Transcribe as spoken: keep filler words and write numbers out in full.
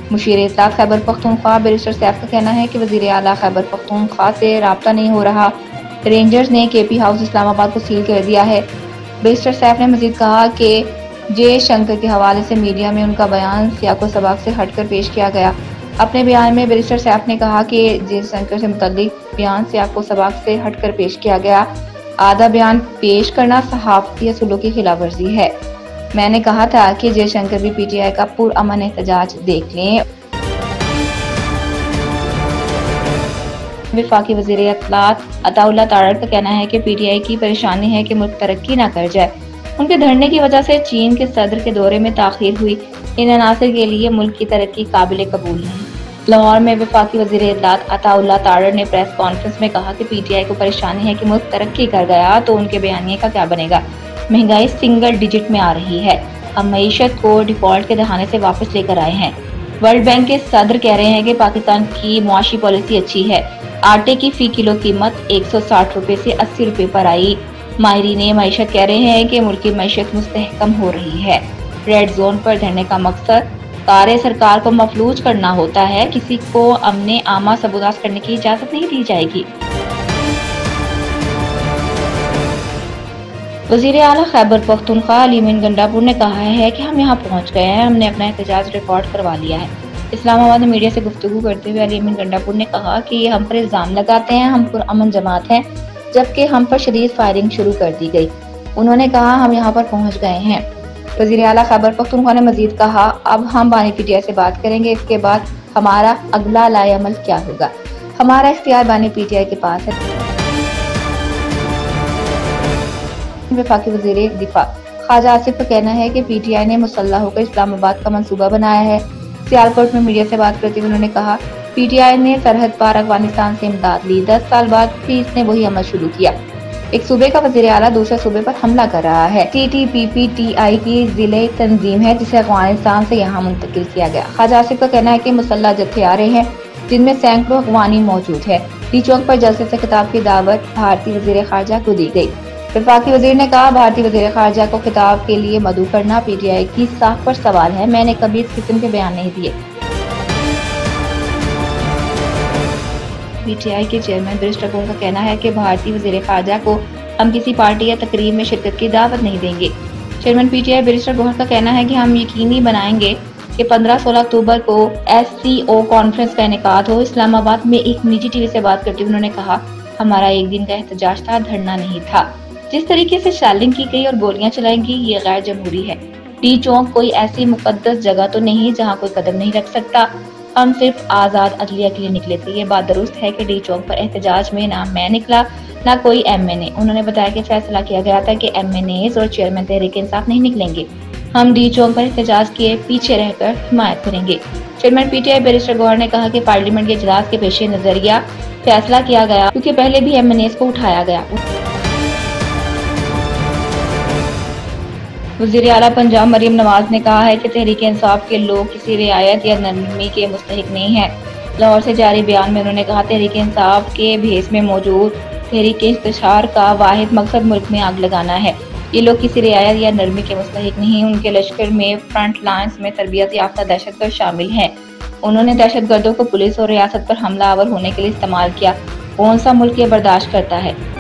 मुशीर इत्तलात खैबर पख्तूनख्वा बैरिस्टर सैफ का कहना है कि वज़ीर आला खैबर पख्तूनख्वा से राब्ता नहीं हो रहा। रेंजर्स ने के पी हाउस इस्लामाबाद को सील कर दिया है। बैरिस्टर सैफ ने मजीद कहा कि जयशंकर के हवाले से मीडिया में उनका बयान सियाको सबक से हटकर पेश किया गया। अपने बयान में बैरिस्टर सैफ ने कहा कि जयशंकर से मुतल्लिक बयान सियाको सबक से हटकर पेश किया गया। आधा बयान पेश करना सहाफती असूलों की खिलाफ वर्जी है। मैंने कहा था कि जयशंकर भी पीटीआई का पुरअमन एहतजाज देख लें। वफाकी वज़ीर इत्तलात अताउल्लाह तारड़ का कहना है कि पीटीआई की परेशानी है कि मुल्क तरक्की न कर जाए। उनके धरने की वजह से चीन के सदर के दौरे में ताखीर हुई। इन अनासर के लिए मुल्क की तरक्की काबिल कबूल नहीं। लाहौर में वफाकी वज़ीर इत्तलात अताउल्लाह तारड़ ने प्रेस कॉन्फ्रेंस में कहा कि पीटीआई को परेशानी है कि मुल्क तरक्की कर गया तो उनके बयानिए का क्या बनेगा। महंगाई सिंगल डिजिट में आ रही है। हम मईशत को डिफॉल्ट के दहाने से वापस लेकर आए हैं। वर्ल्ड बैंक के सदर कह रहे हैं कि पाकिस्तान की मुआशी पॉलिसी अच्छी है। आटे की फी किलो कीमत एक सौ साठ रुपए से अस्सी रुपए पर आई। माहिरीन मईशत कह रहे हैं कि मुल्क की मईशत मुस्तहकम हो रही है। रेड जोन पर धरने का मकसद कार्य सरकार को मफलूज करना होता है। किसी को अमने आमा सबूताज करने की इजाजत नहीं दी जाएगी। वज़ीर आला खैबर पख्तूनख्वा अलीमीन गंडापुर ने कहा है कि हम यहाँ पहुँच गए हैं, हमने अपना एहतजाज रिकॉर्ड करवा लिया है। इस्लामाबाद में मीडिया से गुफ्तगू करते हुए अलीमीन गंडापुर ने कहा कि हम पर इल्जाम लगाते हैं हम पुरअमन जमात हैं, जबकि हम पर शदीद फायरिंग शुरू कर दी गई। उन्होंने कहा हम यहाँ पर पहुँच गए हैं। वज़ीर आला खैबर पख्तूनख्वा ने मजीद कहा अब हम बानी पीटीआई से बात करेंगे, इसके बाद हमारा अगला लाए अमल क्या होगा। हमारा इख्तियार बानी पीटीआई के पास है। वफाकी वज़ीर दिफा ख्वाजा आसिफ का कहना है कि पीटीआई ने मुसल्लह होकर इस्लामाबाद का मंसूबा बनाया है। सियालकोट में मीडिया से बात करते हुए उन्होंने कहा पीटीआई ने सरहद पार अफगानिस्तान से इमदाद ली, दस साल बाद फिर इसने वही अमल शुरू किया। एक सूबे का वज़ीर आला दूसरे सूबे पर हमला कर रहा है। T T P P T I की जिले तंजीम है जिसे अफगानिस्तान से यहाँ मुंतकिल किया गया। ख्वाजा आसिफ का कहना है कि मुसल्लह जत्थे आ रहे हैं जिनमें सैकड़ों अफगानी मौजूद है। डी चौक पर जलसे से खिताब की दावत भारतीय वज़ीर खारजा को दी गई। वफाकी वज़ीर ने कहा भारतीय वज़ीर खारजा को खिताब के लिए मदऊ करना पीटीआई की साख पर सवाल है। मैंने कभी इस किस्म के बयान नहीं दिए। पीटीआई के चेयरमैन बैरिस्टर गोहर का कहना है कि भारतीय वज़ीर खारजा को हम किसी पार्टी या तकरीब में शिरकत की दावत नहीं देंगे। चेयरमैन पीटीआई बैरिस्टर गोहर का कहना है कि हम यकीनी बनाएंगे कि पंद्रह सोलह अक्टूबर को एस सी ओ कॉन्फ्रेंस का इनेकाद हो। इस्लामाबाद में एक निजी टीवी से बात करते हुए उन्होंने कहा हमारा एक दिन का एहतजाज था, धरना नहीं था। जिस तरीके से शैलिंग की गई और गोलियां चलाई गई ये गैर जमहूरी है। डी चौक कोई ऐसी मुकद्दस जगह तो नहीं जहां कोई कदम नहीं रख सकता। हम सिर्फ आजाद अदलिया के लिए निकले थे। ये बात दुरुस्त है कि डी चौक पर एहतजाज में ना मैं निकला ना कोई एम एन ए। उन्होंने बताया कि फैसला किया गया था कि एम एन एज़ और चेयरमैन तहरीक इंसाफ नहीं निकलेंगे। हम डी चौक पर एहतजाज किए पीछे रहकर हिमायत करेंगे। चेयरमैन पीटीआई बैरिस्टर गौहर ने कहा कि पार्लियामेंट के इजलास के पेश नजरिया फैसला किया गया क्योंकि पहले भी एम एन एज़ को उठाया गया। वज़ीर आला पंजाब मरियम नवाज ने कहा है कि तहरीक इंसाफ के लोग किसी रियायत या नरमी के मुस्तहिक नहीं है। लाहौर से जारी बयान में उन्होंने कहा तहरीक इंसाफ के भेस में मौजूद तहरीक इंतशार का वाहिद मकसद मुल्क में आग लगाना है। ये लोग किसी रियायत या नरमी के मुस्तहिक नहीं। उनके लश्कर में फ्रंट लाइन्स में तरबियत याफ्ता दहशतगर्द शामिल हैं। उन्होंने दहशतगर्दों को पुलिस और रियासत पर हमला आवर होने के लिए इस्तेमाल किया। कौन सा मुल्क ये बर्दाश्त करता है।